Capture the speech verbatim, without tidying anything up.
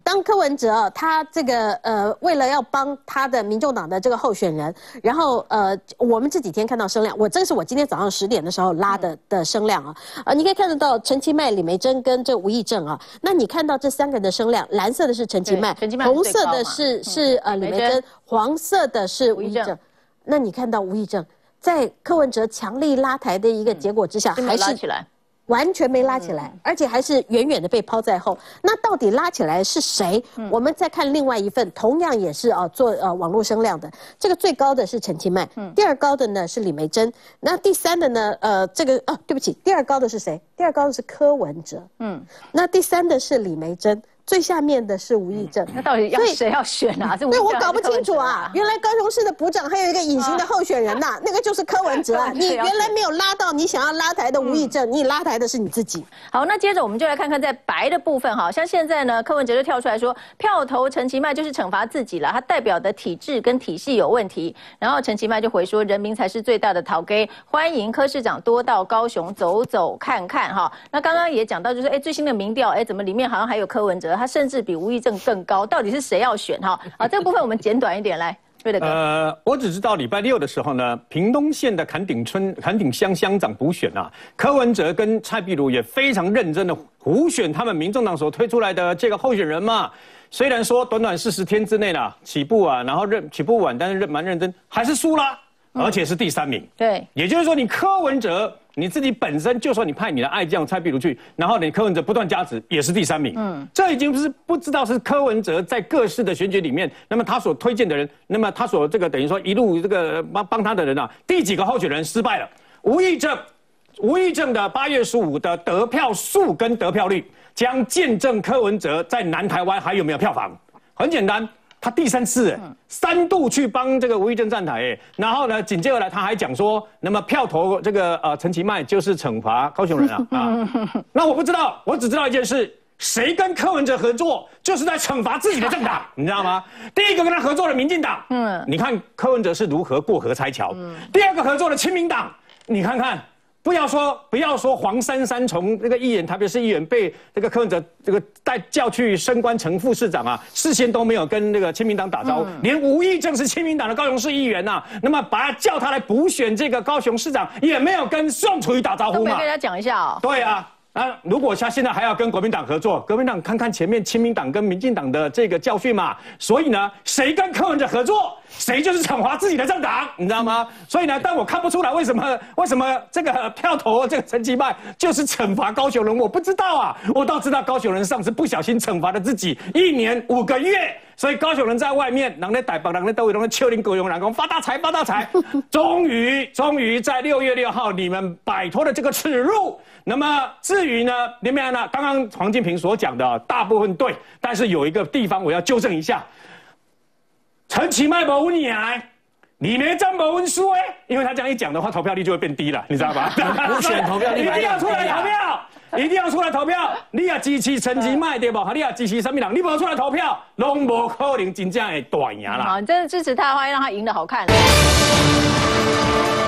当柯文哲他这个呃，为了要帮他的民众党的这个候选人，然后呃，我们这几天看到声量，我这个是我今天早上十点的时候拉的的声量啊，呃，你可以看得到陈其迈、李眉蓁跟这吴益政啊，那你看到这三个人的声量，蓝色的是陈其迈，红色的是是呃李眉蓁，黄色的是吴益政，那你看到吴益政在柯文哲强力拉抬的一个结果之下，还是起来。 完全没拉起来，而且还是远远的被抛在后。那到底拉起来是谁？嗯、我们再看另外一份，同样也是啊做呃网络声量的，这个最高的是陈其迈，嗯、第二高的呢是李眉蓁，那第三的呢呃这个哦对不起，第二高的是谁？第二高的是柯文哲，嗯，那第三的是李眉蓁。 最下面的是吴益政， 那到底要谁要选啊？这对我搞不清楚啊！原来高雄市的补长还有一个隐形的候选人呐、啊，那个就是柯文哲啊。你原来没有拉到你想要拉抬的吴益政，你拉抬的是你自己。 好，那接着我们就来看看在白的部分哈，像现在呢，柯文哲就跳出来说，票投陈其迈就是惩罚自己了，他代表的体制跟体系有问题。然后陈其迈就回说，人民才是最大的讨给，欢迎柯市长多到高雄走走看看哈。那刚刚也讲到，就是哎最新的民调，哎怎么里面好像还有柯文哲？ 他甚至比吴益政更高，到底是谁要选哈？啊，这个部分我们简短一点来，瑞德哥。 呃，我只知道礼拜六的时候呢，屏东县的坎顶村坎顶乡乡长补选啊，柯文哲跟蔡壁如也非常认真的胡选他们民众党所推出来的这个候选人嘛。虽然说短短四十天之内啦起步啊，然后认起步晚，但是认蛮认真，还是输了，嗯、而且是第三名。 对， 也就是说你柯文哲。 你自己本身就说你派你的爱将蔡壁如去，然后你柯文哲不断加持，也是第三名。嗯，这已经不是不知道是柯文哲在各市的选举里面，那么他所推荐的人，那么他所这个等于说一路这个帮帮他的人啊，第几个候选人失败了？吴益政，吴益政的八月十五的得票数跟得票率，将见证柯文哲在南台湾还有没有票房。很简单。 他第三次哎，三度去帮这个吴益政站台哎，然后呢，紧接而来他还讲说，那么票投这个呃陈其迈就是惩罚高雄人啊啊，那我不知道，我只知道一件事，谁跟柯文哲合作，就是在惩罚自己的政党，你知道吗？第一个跟他合作的民进党，嗯，你看柯文哲是如何过河拆桥，嗯，第二个合作的亲民党，你看看。 不要说不要说黄珊珊从这个议员，特别是议员被这个柯文哲这个带叫去升官成副市长啊，事先都没有跟那个亲民党打招呼，嗯、连吴益政是亲民党的高雄市议员呐、啊，那么把他叫他来补选这个高雄市长，也没有跟宋楚瑜打招呼嘛， 都没跟他讲一下哦。 对啊。 啊，如果他现在还要跟国民党合作，国民党看看前面亲民党跟民进党的这个教训嘛，所以呢，谁跟柯文哲合作，谁就是惩罚自己的政党，你知道吗？所以呢，但我看不出来为什么为什么这个票投这个陈其迈就是惩罚高雄人，我不知道啊，我倒知道高雄人上次不小心惩罚了自己一年五个月。 所以高雄人在外面，人在台北，人在都会人在丘陵高雄人讲发大财发大财，终于终于在六月六号你们摆脱了这个耻辱。那么至于呢，里面呢，刚刚黄金平所讲的大部分对，但是有一个地方我要纠正一下，陈其迈没问赢，李眉蓁没问输哎，因为他这样一讲的话，投票率就会变低了，你知道吧？ 补选投票率一定要出来投票。 一定要出来投票！你也支持陈其迈对不？你也支持什么人？你不出来投票，拢无可能真正会大赢啦。 好，你真的支持他的话，让他赢得好看。